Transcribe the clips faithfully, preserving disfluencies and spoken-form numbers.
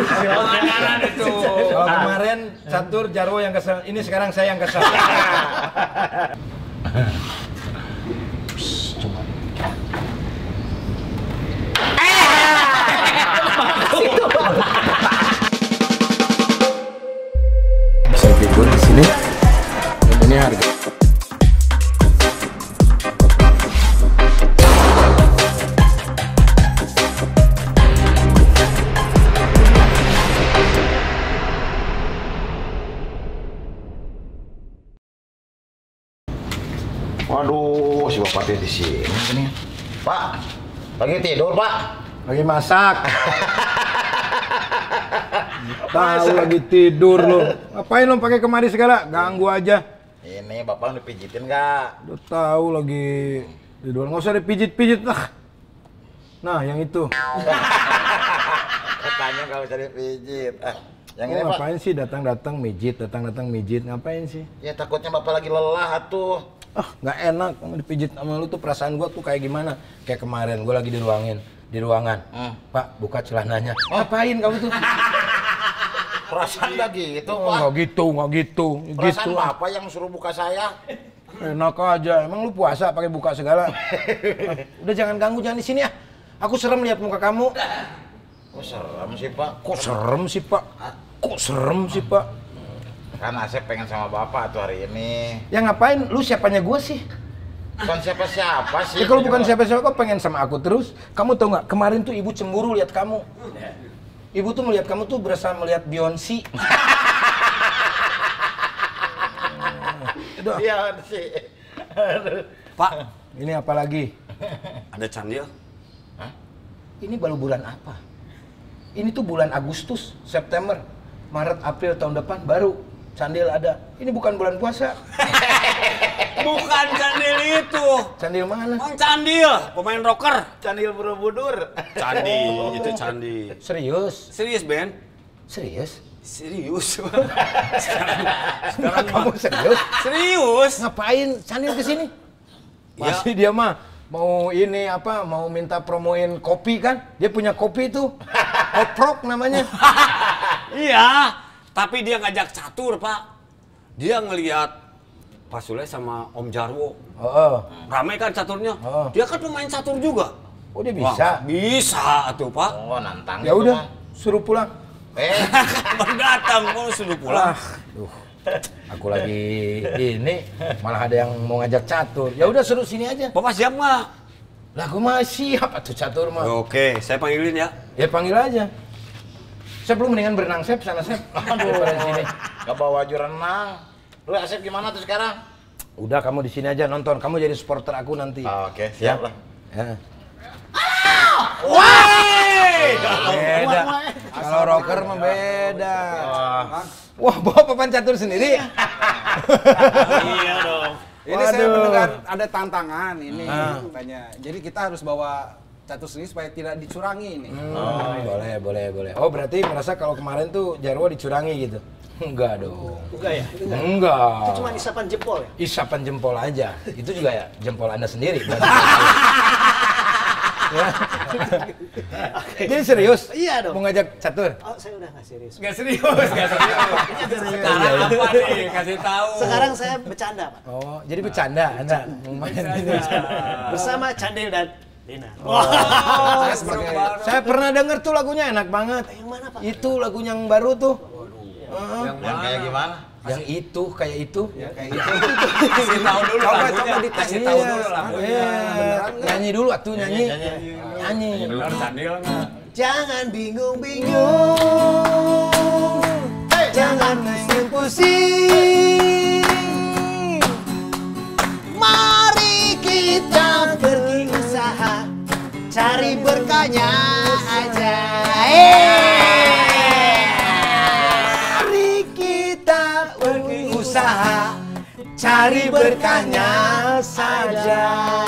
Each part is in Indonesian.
Pelanggaran itu. Kalau kemarin Catur Jarwo yang kesel, ini sekarang saya yang kesel. Cuma. Bisa tidur di sini. Ini harga. Waduh, si bapaknya di sini nih. Pak, lagi tidur, Pak. Lagi masak. Tahu lagi tidur lo. Ngapain lo pakai kemari segala? Ganggu aja. Ini bapak dipijitin nggak? Udah tahu lagi tidur. Nggak usah dipijit-pijit lah. Nah, yang itu. Katanya kalau usah dipijit. Ah, yang Oh, ini, Pak. ngapain sih datang-datang mijit, datang-datang mijit? Ngapain sih? Ya takutnya bapak lagi lelah tuh. Ah, nggak enak kamu dipijit sama lu tuh. Perasaan gua tuh kayak gimana? Kayak kemarin gua lagi di ruangin, di ruangan. Hmm. Pak, buka celananya. Ngapain kamu tuh? Perasaan nggak gitu, Oh, Pak. nggak gitu, nggak gitu. Perasaan Gitu. bapak yang suruh buka saya. Enak aja. Emang lu puasa pakai buka segala? Ah, udah jangan ganggu, jangan di sini ya. Aku serem lihat muka kamu. Kok serem sih, Pak? Kok serem sih, Pak? Kok serem sih, Pak? Kan Asep pengen sama bapak tuh hari ini. Ya ngapain? Lu siapanya gua sih? Bukan siapa-siapa sih. Ya kalau bukan siapa-siapa kok pengen sama aku terus. Kamu tau nggak? Kemarin tuh ibu cemburu lihat kamu. Ibu tuh melihat kamu tuh berasa melihat Beyonce. Udah. Iya sih. Pak, Ini apa lagi? ada candil. Ini baru bulan apa? Ini tuh bulan Agustus, September, Maret, April tahun depan baru candil ada. Ini bukan bulan puasa. Bukan candil itu. Candil mana? Bang Candil, pemain rocker. Candil Borobudur. Candi, itu candi. Serius? Serius, Ben? Serius? Serius. Nah, kamu serius? Serius? Ngapain candil ke sini? Ya. Pasti dia mah mau ini apa? Mau minta promoin kopi kan? Dia punya kopi tuh. Koprok namanya. Iya, tapi dia ngajak catur, Pak. Dia ngelihat Pak Sule sama Om Jarwo. Oh, oh. Ramai kan caturnya. Oh. Dia kan pemain catur juga. Oh, dia bisa. Wah, bisa tuh, Pak. Oh, nantang Ya itu, udah, Bang. suruh pulang. Eh, Baru datang, mau suruh pulang. Ah, duh. Aku lagi ini malah ada yang mau ngajak catur. Ya udah suruh sini aja. Bapak siap nggak? Lah aku mah siap atuh catur mah. Oke, saya panggilin ya. Ya panggil aja. Saya belum mendingan berenang Sep sana Sep. Aduh, pada sini. gak bawa baju renang. Lu Asep gimana tuh sekarang? Udah kamu di sini aja nonton. Kamu jadi supporter aku nanti. Oh, Oke, siap lah. Ya. Woi! Beda. Kalau rocker mah beda. Wah, bawa papan catur sendiri. Iya dong. Ini saya Waduh. mendengar ada tantangan ini Ah. katanya. Jadi kita harus bawa catur sendiri supaya tidak dicurangi ini. Oh, boleh, boleh, boleh. Oh, berarti merasa kalau kemarin tuh Jarwo dicurangi gitu? Enggak dong. Enggak ya? Itu enggak. Enggak. Itu cuma isapan jempol ya? Isapan jempol aja. Itu juga ya jempol Anda sendiri. berarti. Ya. Jadi serius? Iya dong. Mau ngajak catur? Oh, saya udah nggak serius. Gak serius, gak serius. Sekarang apa nih? Kasih tahu. Sekarang saya bercanda, Pak. Oh, jadi bercanda Anda mau main ini. Bersama Candil dan Dina. Saya sebagai Saya pernah denger tuh lagunya enak banget. Yang mana, Pak? Itu lagunya yang baru tuh. Heeh. yang Yang kayak gimana? Yang itu kayak itu. Kayak itu. kasih tahu dulu Coba, lagunya. coba dites. Kasih tahu Iya. dulu lagunya. Iya. Nyanyi dulu atuh nyanyi. Nyanyi, Nyanyi. Bener Candil nggak? Jangan bingung-bingung. Jangan pusing-pusing. Mari kita pergi usaha, cari berkahnya aja. Mari kita usaha, cari berkahnya saja.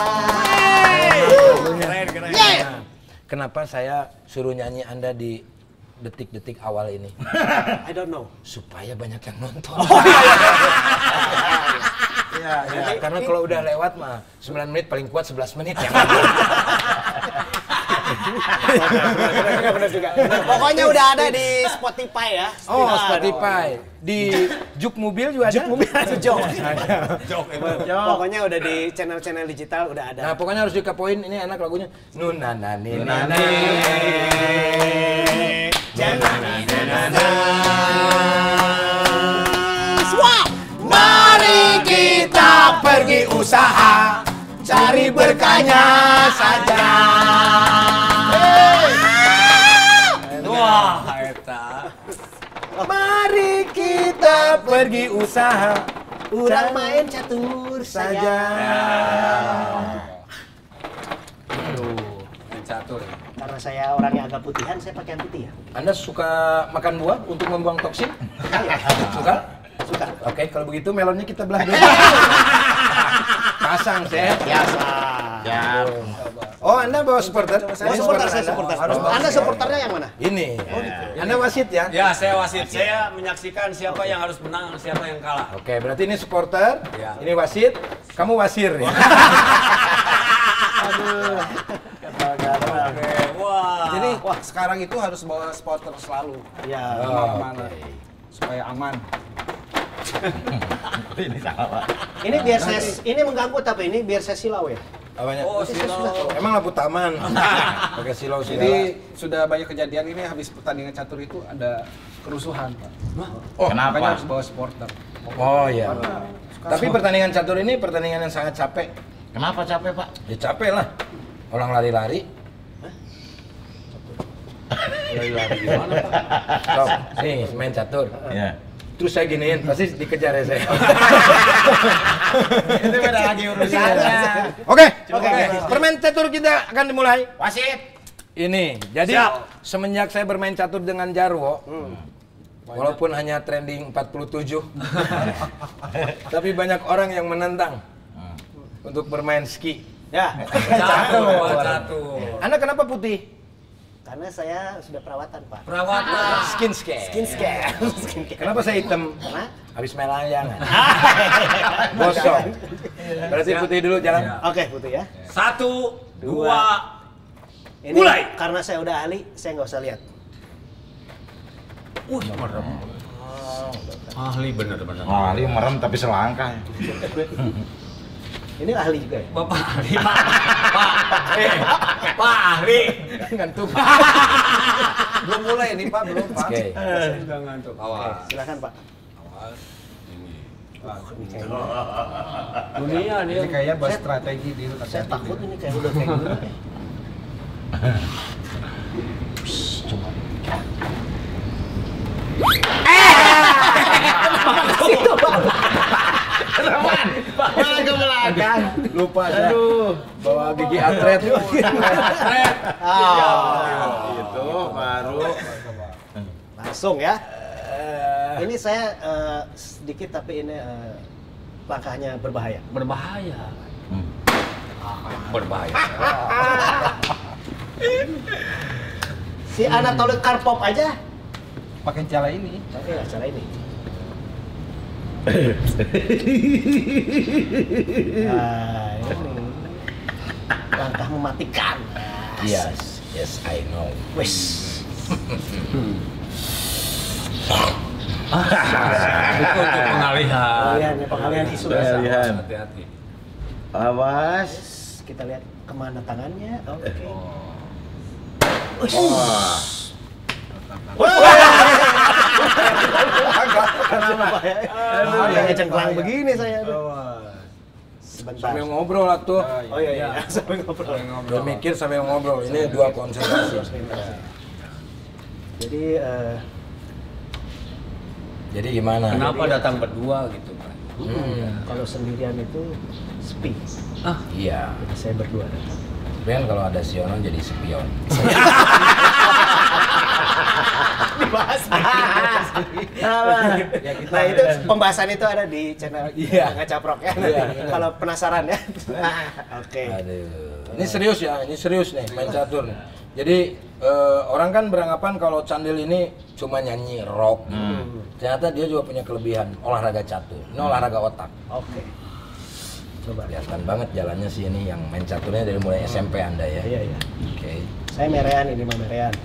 Keren, keren. Nah, kenapa saya suruh nyanyi Anda di detik-detik awal ini? I don't know. Supaya banyak yang nonton. Iya, iya. Ya, karena kalau udah lewat mah sembilan menit paling kuat sebelas menit ya. Benar juga. Pokoknya udah ada di Spotify ya. Oh, Spotify. Di Juk Mobil juga ada? Juk Mobil ada Jok. Jok emang. Pokoknya udah di channel-channel digital udah ada. Nah, pokoknya harus dikapoin. Ini enak lagunya. Nunanani nani. Mari kita pergi usaha, cari berkahnya saja. Wah, eta. Mari kita pergi usaha. Urang main catur saja. Main catur. Karena saya orangnya agak putihan, saya pakai yang putih ya. Anda suka makan buah untuk membuang toksin? Suka? Suka. Oke, kalau begitu melonnya kita belah dulu. Pasang, Chef. Biasa. Ya. Oh, Anda bawa supporter? Saya Ini supporter, saya Anda. supporter. Harus bawa. Anda supporternya yang mana? Ini. Anda wasit ya? Ya, saya wasit. Saya menyaksikan siapa yang harus menang, siapa yang kalah. Oke, berarti ini supporter, Ya. ini wasit, kamu wasir ya? Oke, wah. Jadi wah sekarang itu harus bawa supporter selalu Ya. kemana-mana supaya aman. Ini salah. Ini biar saya, ini mengganggu tapi ini biar saya silau ya. Apanya? Oh, silau. Emang lampu taman. Pakai silau Jadi segala. sudah banyak kejadian ini habis pertandingan catur itu ada kerusuhan, Pak. Oh, Kenapa? Makanya harus bawa supporter. Oh iya. Tapi pertandingan catur ini pertandingan yang sangat capek. Kenapa capek, Pak? Ya capek lah. Orang lari-lari. Lari-lari gimana, Pak? Sok, nih main catur. Iya. Terus saya giniin, pasti dikejar ya saya. Itu beda lagi urusannya. Oke, oke. Permain catur kita akan dimulai. Wasit. Ini, jadi semenjak saya bermain catur dengan Jarwo, walaupun hanya trending empat puluh tujuh, tapi banyak orang yang menentang untuk bermain ski. Ya. Catur, catur. Anda kenapa putih? Karena saya sudah perawatan, Pak. Perawatan. Skin care. Skin scare. Skin care. Kenapa saya hitam? Karena Habis melayangan. Gosong. Berarti putih dulu jalan. Oke, putih ya. Satu, dua, Ini mulai. karena saya udah ahli, saya nggak usah lihat. Uh, merem. Ahli bener-bener. Oh, Ali merem tapi selangkah. Ini ahli juga ya. Bapak ahli, Pak. Pak, eh, Pak ahli. Ngantuk. Belum mulai nih, Pak, belum, Pak. Oke. Saya juga ngantuk. Awas. Silakan, Pak. Awas. Ini. Ini Dunia nih. Ini kayaknya buat strategi di saya takut ini kayak udah kayak gini. Malah ke belakang. Lupa saya. Bawa gigi atret. Atret. Itu baru. Langsung ya. Ini saya eh, sedikit tapi ini eh, langkahnya berbahaya. Berbahaya. Ah, berbahaya. Si Anatoly Karpov aja pakai cara ini. pakai nggak cara ini. Nah, ini langkah mematikan. Yes, yes I know. Wes. Itu untuk pengalihan. Pengalihan, ya, pengalihan isu. Pengalihan. Hati-hati. Awas. Kita lihat kemana tangannya. Oke. Aduh, yang cengklang begini saya. aduh. Sebentar. Sambil ngobrol lah tuh. Oh iya iya, sampai ngobrol. Udah mikir sambil ngobrol. Ini dua konsentrasi. Jadi eh, Jadi gimana? Kenapa datang berdua gitu, Pak? Hmm. kalau sendirian itu sepi. Ah, Iya. Jadi saya berdua datang. Tapi kan kalau ada Siono jadi spion. Ya, nah itu pembahasan itu ada di channel Iya. Ngacaprok ya. Iya. Kalau penasaran ya. Oke. Aduh. Ini serius ya, ini serius nih main catur nih. Jadi eh, orang kan beranggapan kalau Candil ini cuma nyanyi rock. Ternyata dia juga punya kelebihan olahraga catur. Ini olahraga otak. Oke. Coba lihat. Kelihatan banget jalannya sih ini yang main caturnya dari mulai S M P Anda ya. Iya iya. Oke. Saya merean ini mah merean.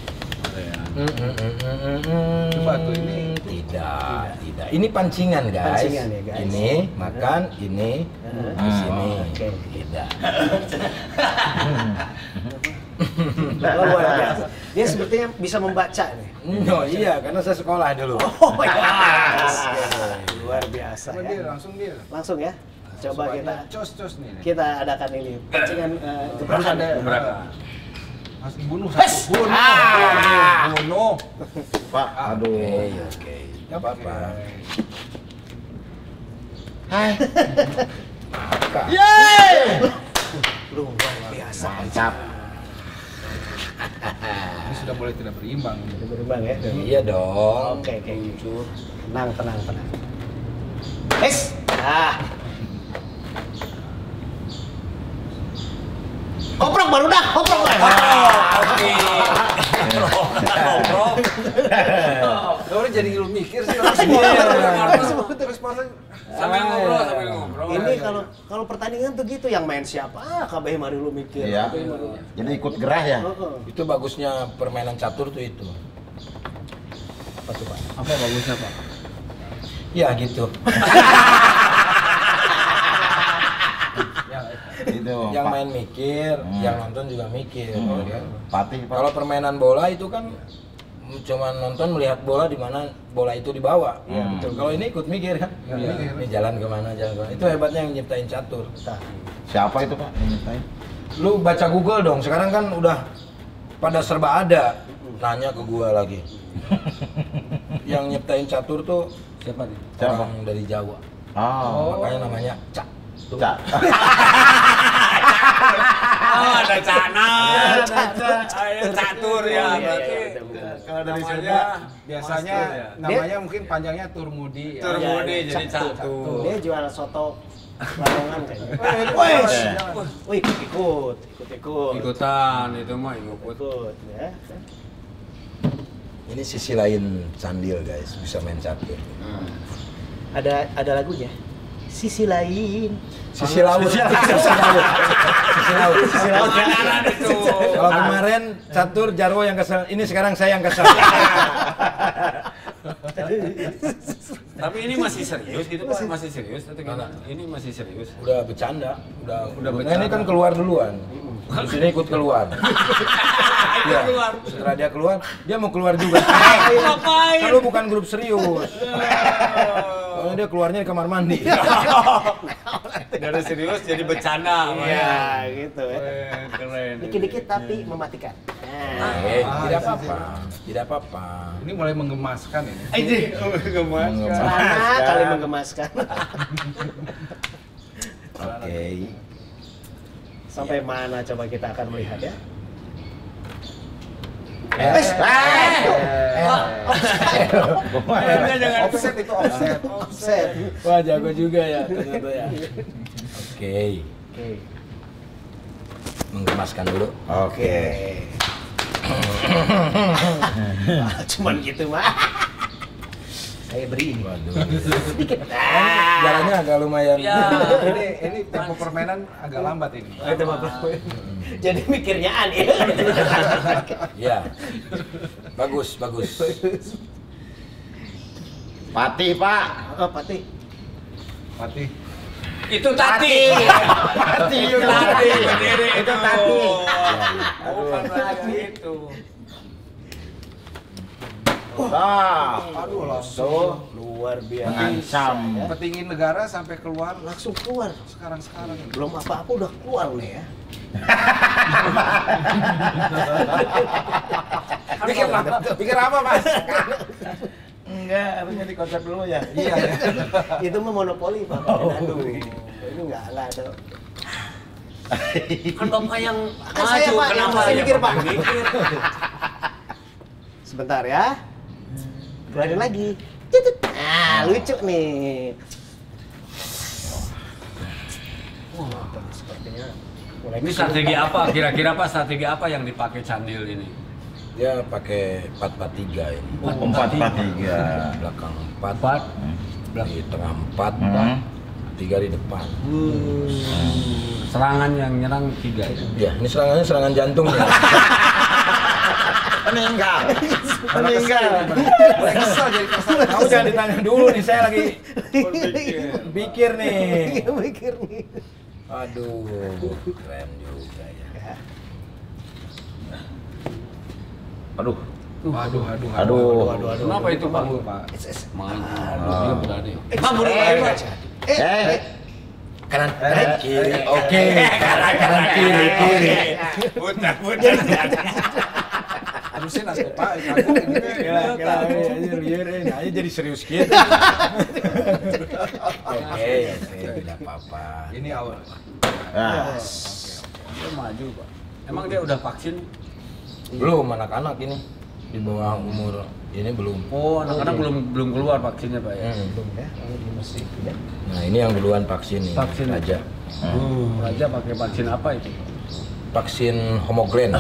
Coba tuh ini. Tidak, tidak. Ini pancingan guys. Pancingan ya, guys. Ini makan, ini di sini. Oke. Tidak. Nah, luar biasa. Dia sepertinya bisa membaca nih. Oh iya, karena saya sekolah dulu. Oh ya. Luar biasa Coba dia ya. langsung dia. Langsung ya. Coba kita cos-cos nih. kita adakan ini pancingan eh, gebrakan. Gebrakan. Harus dibunuh satu. Bunuh. Ah. Bunuh. Pak, aduh. Oke, oke. Gak apa-apa. Hai. Luar biasa. Mantap. Ini sudah mulai tidak berimbang. Ini berimbang ya. Iya dong. Oke, oke. Tenang, tenang, tenang. Es. Ah. Koprok baru dah, koprok dah. Oke. Ngobrol. Orang jadi lu mikir sih. Responnya sampai ngobrol, sampai ngobrol. Ini kalau kalau pertandingan tuh gitu, yang main siapa? Ah, kabeh mari lu mikir. Iya. Kabeh mari. Jadi ikut gerah ya. Heeh. Itu bagusnya permainan catur tuh itu. Apa tuh, Pak? Apa bagusnya, Pak? Ya gitu. Itu. Yang Pak. main mikir, Hmm. yang nonton juga mikir. Hmm. kan? Patih, Pak. Kalau permainan bola itu kan cuma nonton melihat bola di mana bola itu dibawa. Iya, Hmm. betul. Kalau ini ikut mikir kan. Iya. Ini jalan kemana, jalan kemana. Itu hebatnya yang nyiptain catur. Bentar. Siapa itu, Pak? Yang nyiptain? Lu baca Google dong. Sekarang kan udah pada serba ada. Nanya ke gua lagi. Yang nyiptain catur tuh Siapa nih? Siapa? orang dari Jawa. Oh. Makanya namanya Cak. Cak. Oh, ada cana, ada catur ya. Oh, iya, Berarti iya, betul, betul. Kalau dari namanya Sunda Biasanya Master ya. namanya mungkin panjangnya Turmudi. ya. Turmudi Iya, iya, jadi catur. catur. Dia jual soto Lamongan kayaknya. Wih, Wih, ikut, ikut, ikut, ikut. Ikutan itu mah ikut. Ikut, ya. Ini sisi lain Candil guys, bisa main catur. Ada ada lagunya. Sisi lain. Sisi laut. Sisi laut. Sisi laut. Sisi laut. Makanan itu. Kalau kemarin catur Jarwo yang kesel, ini sekarang saya yang kesel. Tapi ini masih serius gitu Pak? Masih serius atau gimana? Ini masih serius. Udah bercanda, udah Udah Nah, bercanda. ini kan keluar duluan. Terus ini ikut keluar. Iya. Keluar. Setelah dia keluar, dia mau keluar juga. Ngapain? Kalau bukan grup serius. Soalnya dia keluarnya di kamar mandi. Dari serius jadi bercanda. Iya, gitu ya. Keren, keren. Dikit-dikit tapi mematikan. Nah. Eh, tidak apa-apa. Tidak apa-apa. Ini mulai menggemaskan ini. Ini gemas. Celana kali menggemaskan. Oke. Sampai mana coba kita akan melihat ya? Eh, Offset itu offset. Offset. Wah, jago juga ya ternyata ya. Oke. Oke. Menggemaskan dulu. Oke. Cuman gitu mah. Saya beri ini. Waduh. Sedikit. Jalannya agak lumayan. Ya. Ini ini tempo permainan agak lambat ini. Itu mah jadi mikirnya aneh. Ya. Bagus, bagus. Patih, Pak. Oh, Pati. Patih. Itu tati. Patih, Itu tati. Berdiri Itu tati. Bukan lagi itu. Nah, Aduh, langsung Luar biasa. mengancam. petinggi negara sampai keluar Langsung keluar. sekarang-sekarang. Belum apa-apa udah keluar nih ya. Pikir apa? Pikir apa, Mas? Enggak, harusnya dikonsep dulu ya. Iya. Itu mah monopoli Pak. Aduh. Ini enggak enggak ada. Kan Bapak yang Kan saya, maju, Pak, yang kenapa masih ya mikir, Bapak Pak. mikir? Sebentar ya. Keluarin lagi. Cicit. Nah, lucu nih. Wah, sepertinya mulai Ini strategi apa? Kira-kira apa strategi apa yang dipakai Candil ini? Dia pakai empat empat tiga ini. Empat, empat, tiga. Belakang empat, Empat. di tengah empat, Hmm. tiga di depan. serangan yang nyerang tiga itu. Ya, ini serangannya serangan jantung ya. Meninggal. Meninggal. Kesel jadi kesel. Kamu jangan ditanya dulu nih, saya lagi pikir nih. Mikir nih. Aduh, keren juga ya. Aduh. Aduh, aduh, Aduh. Kenapa itu Pak? Pak. Main. Dia berani. Bang, buru aja. Eh. Kanan, kanan, kiri. Oke, kanan, kanan, kiri, kiri. Putar, putar. Harusin atuh Pak, aku gitu. Gila, gila, aja liarin, aja jadi serius gitu. Oke, oke, tidak apa-apa. Ini awal. Nah. Dia maju Pak. Emang dia udah vaksin? Belum, anak-anak ini di bawah umur ini belum. Oh, anak-anak belum belum keluar vaksinnya Pak ya? Hmm. Ya, kalau di masjid ya. Nah, ini yang duluan vaksin nih, Vaksin. Raja. Hmm. Raja pakai vaksin apa itu? Vaksin homoglen.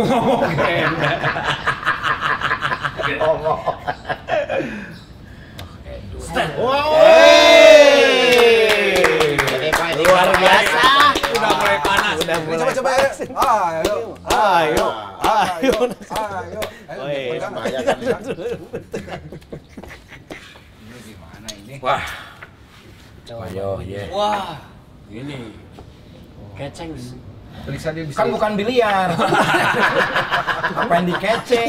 Luar biasa. Udah mulai panas. Udah mulai. Coba coba ayo. Ayo. Ayo. Ayo. Ayo. Woi, Pegang. bahaya kan ya. Ini gimana ini? Wah. Ayo, ya. Wah, ini keceng. Periksa dia bisa. Kan bukan biliar. Apa yang dikeceng?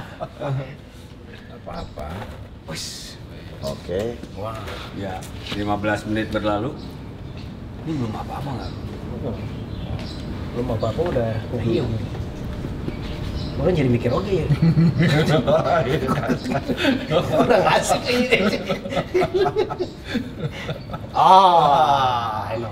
Apa-apa. Oke. Wah. Ya, lima belas menit berlalu. Ini belum apa-apa nggak? Belum apa-apa udah kehiung. Orang jadi mikir oke ya. Orang asik ini. Ah, hello.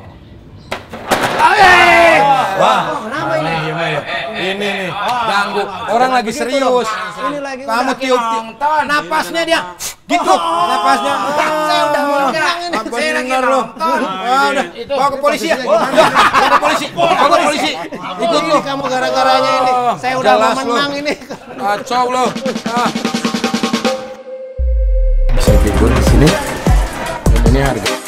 Wah, Kenapa ini? ini nih ganggu. Orang lagi serius. Ini lagi Kamu udah tiup tiup napasnya dia. Gitu, napasnya. Saya udah mau menang ini. Apa Saya lagi bener lu? nonton. Ah, udah, bawa ke polisi ya. Bawa ke polisi. Bawa ke polisi. Ikut nih kamu gara-garanya ini. Saya udah mau Jelas lu. menang ini. Kacau lo. Ah. Bisa figur di sini. Ini harga.